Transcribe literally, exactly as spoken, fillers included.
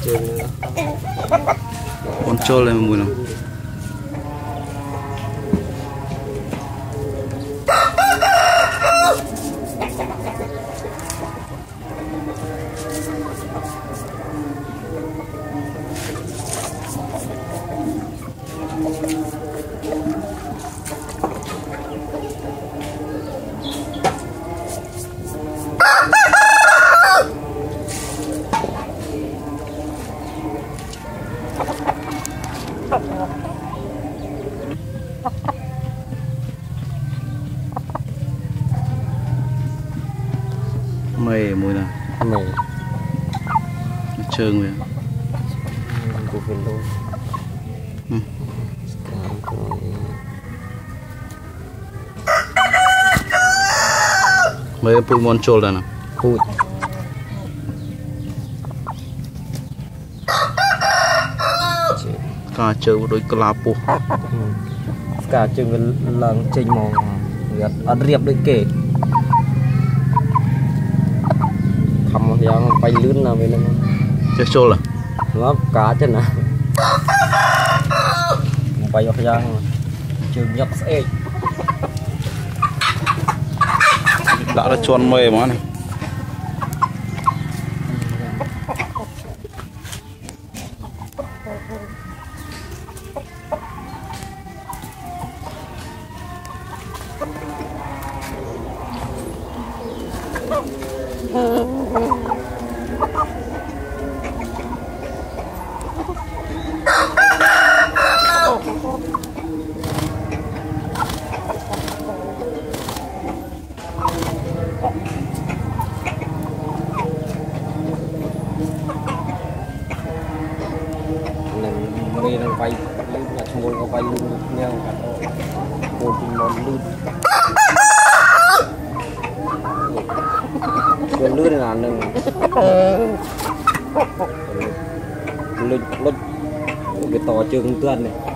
con trâu lên mùi nào mày mùi nào mày trơn vậy của phiền luôn ừ. Mấy cái bụi mòn trôi là nào bụi cá chơi với đôi cá pu cả chừng lần chênh màu ăn riệp đôi kể thầm yang bay lươn nào vậy nè chơi trôi là nó cá chân nào bay vào yang chừng nhấp xe đã là tròn mềm mà này mình đang quay lươn là thua có quay lươn nhau cả cô cùng món lươn cái lươn là nừng lươn lươn cái to trường tuần này